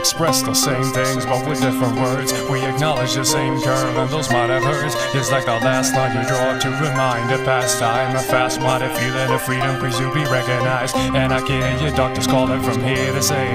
express the same things, but with different words. We acknowledge the same curve, and those might have hurts. It's like the last line you draw to remind a past time. A fast-minded feeling of freedom, please you be recognized. And I can hear your doctors calling from here to say,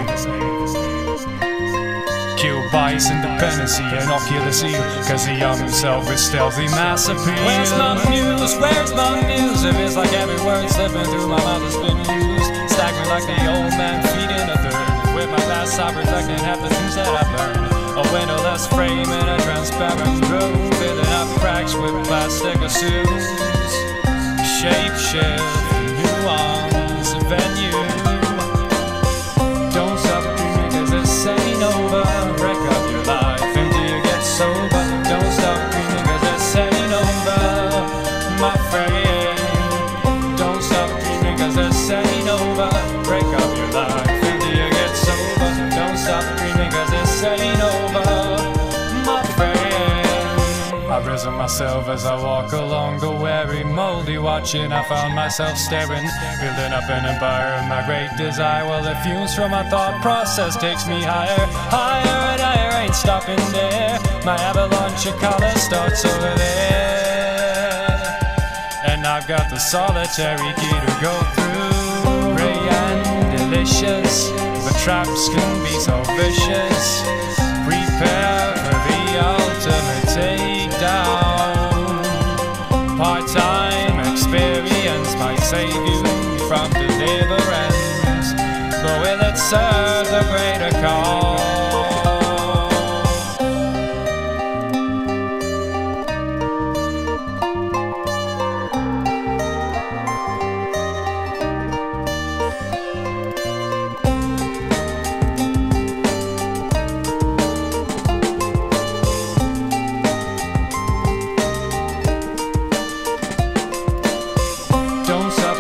kill bias, independency, and I'll kill the seal, cause the young himself is stealthy mass appeal. Where's my muse? Where's my muse? It feels like every word slipping through my mouth has been used. Staggering like the old man feeding a third. With my past I reflecting half the things that I've learned. A windowless frame in a transparent room, filling up cracks with plastic assumes. Shape shift, nuance, venue. Don't stop dreaming cause this ain't over. Wreck up your life until you get sober. Don't stop dreaming cause this ain't over, my friend. Don't stop dreaming cause this ain't over. Break up your life until you get sober. Don't stop dreaming cause this ain't over, my friend. I've risen myself as I walk along the weary, moldy watching. I found myself staring, building up an empire of my great desire. Well, the fumes from my thought process takes me higher, higher and higher. Ain't stopping there. My avalanche of color starts over there, and I've got the solitary key to go through. Ray and delicious, but traps can be so vicious. Prepare for the ultimate takedown. Part-time experience might save you from deliverance, but will it serve the greater cause? Don't stop